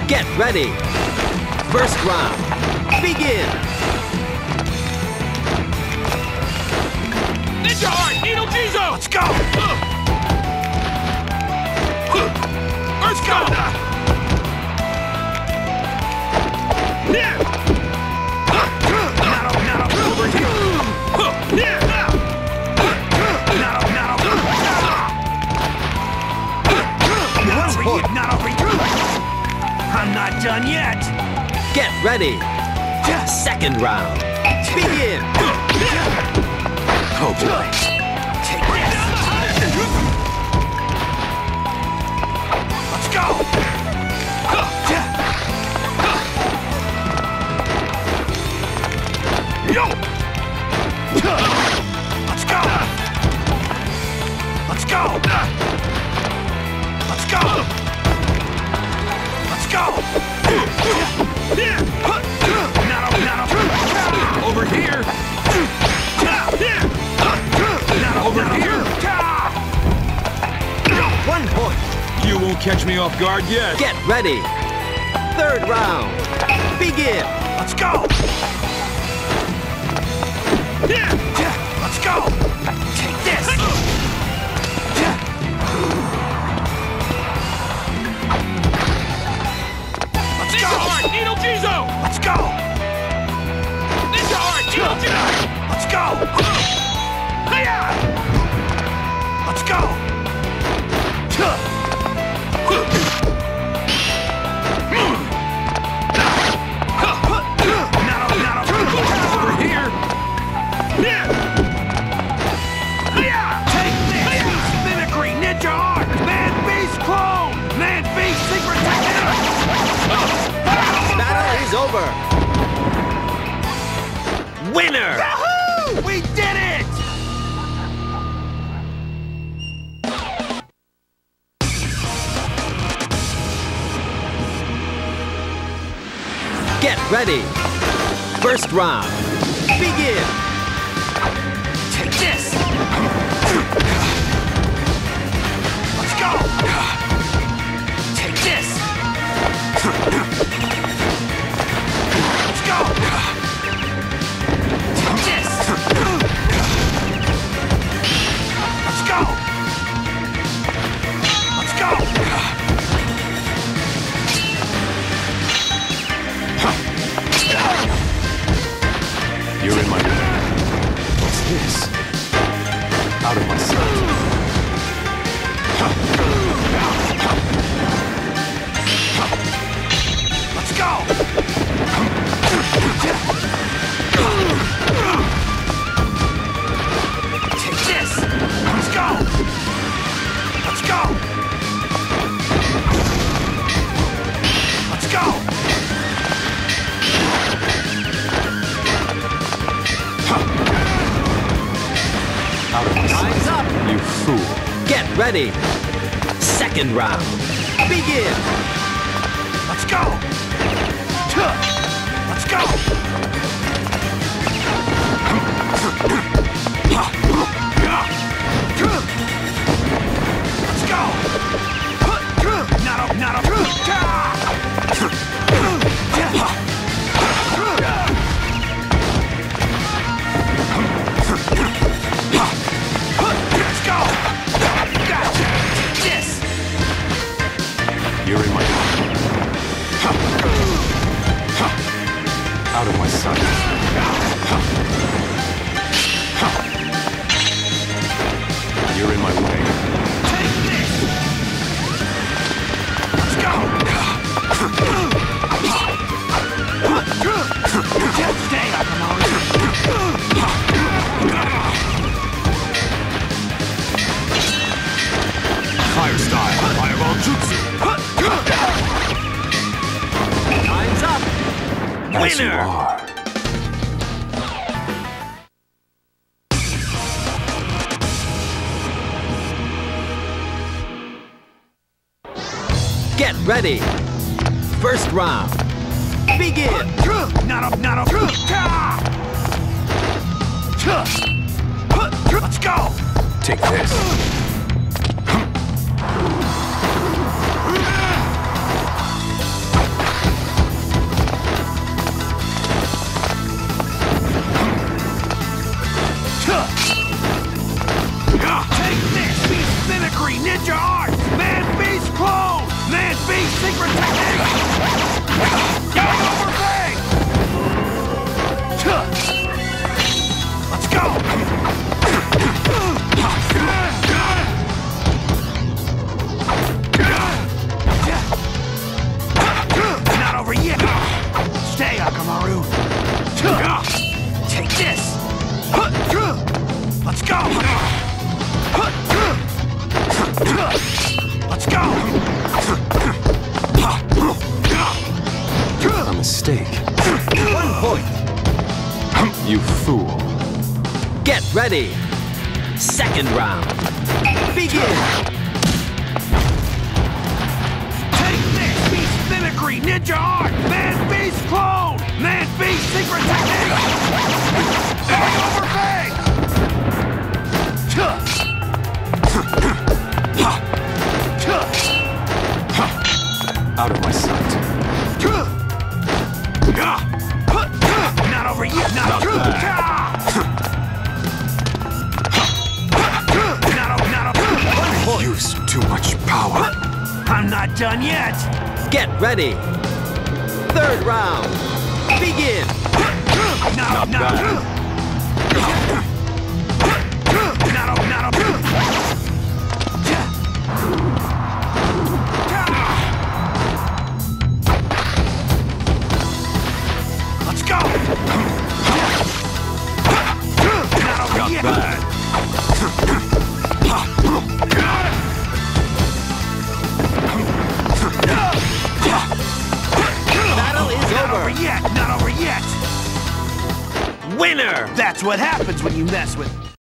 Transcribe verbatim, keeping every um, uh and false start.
Get ready. First round. Begin. Ninja Art, Needle Jizo! Let's go! Let's go! Yeah! Not up, not up, over here! Yeah! Not up, not up! Not over here, not over here! I'm not done yet! Get ready. Second round. Begin. Oh boy. Take this! Let's go! Yo! Let's go! Let's go! Let's go! Let's go! Not up, not up! Over here! Not Over here! One point. You won't catch me off guard yet. Get ready. Third round. Begin. Let's go! Let's go! Take this! Let's Ninja go! Art, Needle Jizo! Let's go! Ninja Art, Needle Jizo! Let's go! Hiya! Let's go! Not up, not up! Over here! Take this! Mimicry Ninja Art! Man Beast Clone! Man Beast Secret Technique! Battle is over. Winner. Yahoo! We did it! Get ready. First round. Begin. Take this! Let's go! Take this! Let's go! Take this! Let's go! Let's go! You're in my way. What's this? Out of my sight. Let's go! Take this! Let's go! Let's go! Let's go! Out of my Time's sight. up. You fool. Get ready. Second round. Begin. Let's go! Let's go! Let's go! Not up, not up! Let's go! This! You're in my way. Out of my sight. You're in my way. Take this! Let's go! Stay up, Fire style, fireball jutsu! Time's up. As you Winner. are. Get ready. First round. Begin. Not up, not up! Let's go! Take this. ninja art! Man beast clone! Man beast secret technique! Game over thing! Let's go! Not over yet! Stay, Akamaru! Take this! Let's go! Let's go! A mistake. One point. You fool. Get ready. Second round. Begin. Take this! Beast mimicry! Ninja art! Man beast clone! Man beast secret technique! Bang over bang! Out of my sight. Not over yet! Not, Not over bad. Not over, not over. Use too much power. I'm not done yet! Get ready. Third round. Begin. Not, Not bad. Not over, not over. Let's go! Not over Not yet! bad. Battle is Not over over. yet! Not over yet! Winner. That's what happens when you mess with